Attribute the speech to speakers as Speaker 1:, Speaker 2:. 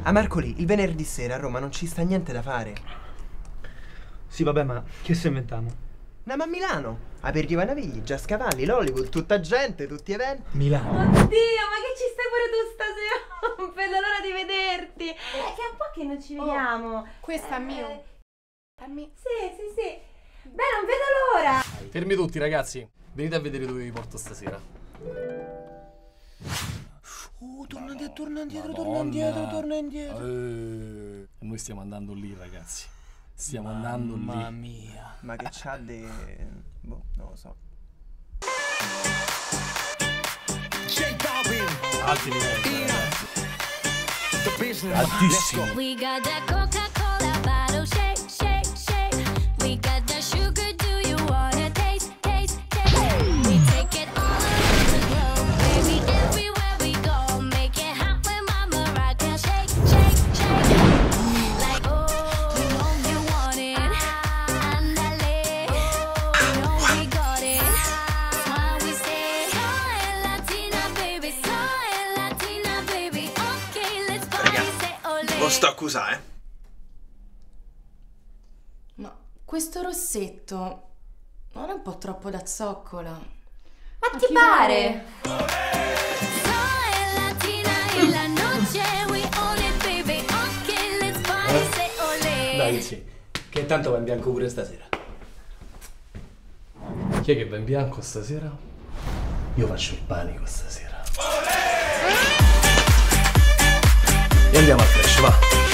Speaker 1: A Marcoli, il venerdì sera a Roma non ci sta niente da fare.
Speaker 2: Sì, vabbè, ma che se inventiamo?
Speaker 1: Andiamo a Milano. Aperitivo ai Navigli, Giascavalli, l'Hollywood, tutta gente, tutti eventi.
Speaker 2: Milano.
Speaker 3: Oddio, ma che ci stai pure tu stasera? Non vedo l'ora di vederti. Che è un po' che non ci vediamo.
Speaker 4: Questo è mio. È mio.
Speaker 3: Sì. Beh, non vedo l'ora.
Speaker 5: Fermi tutti, ragazzi. Venite a vedere dove vi porto stasera.
Speaker 1: Torna indietro.
Speaker 5: Noi stiamo andando lì, ragazzi. Stiamo andando lì.
Speaker 2: Mamma mia.
Speaker 1: Ma che c'ha de... boh, non lo so.
Speaker 5: Alti livelli, ragazzi. Altissimo.
Speaker 6: We got that Coca-Cola bottle shake, shake, shake. We got that sugar, do you wanna taste, taste, taste? We take it all around the globe, baby, everywhere we go. Make it hot when mama rock and shake, shake, shake. Like, oh, we know you want it. Andale, you know we got it. That's why we say, soy Latina, baby, soy Latina, baby. Okay, let's party, say ole.
Speaker 1: Lo sto accusando,
Speaker 4: Ma questo rossetto non è un po' troppo da zoccola?
Speaker 3: Ma ti pare?
Speaker 6: Soy Latina y la noche we own it, baby. Okay, let's party, say ole.
Speaker 2: Dai, sì. Che tanto va in bianco pure stasera.
Speaker 5: Chi è che va in bianco stasera? Io faccio il panico stasera. E andiamo al flash, va.